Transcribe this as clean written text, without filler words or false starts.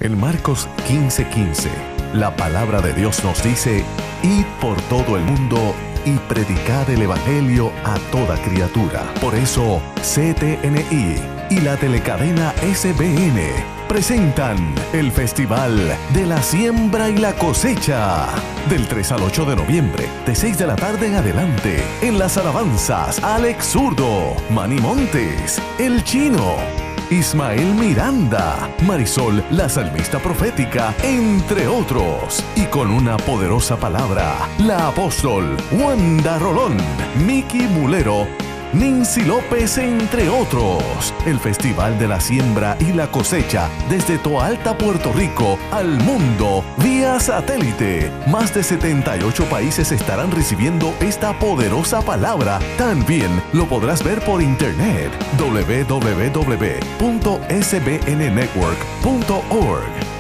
En Marcos 15:15, la palabra de Dios nos dice: id por todo el mundo y predicad el evangelio a toda criatura. Por eso, CTNI y la telecadena SBN presentan el Festival de la Siembra y la Cosecha. Del 3 al 8 de noviembre, de 6 de la tarde en adelante, en las alabanzas, Alex Zurdo, Manny Montes, El Chino, Ismael Miranda, Marisol la salmista profética, entre otros. Y con una poderosa palabra, la apóstol Wanda Rolón, Miki Mulero, Nincy López, entre otros. El Festival de la Siembra y la Cosecha desde Toalta, Puerto Rico, al mundo vía satélite. Más de 78 países estarán recibiendo esta poderosa palabra. También lo podrás ver por internet. www.sbnnetwork.org.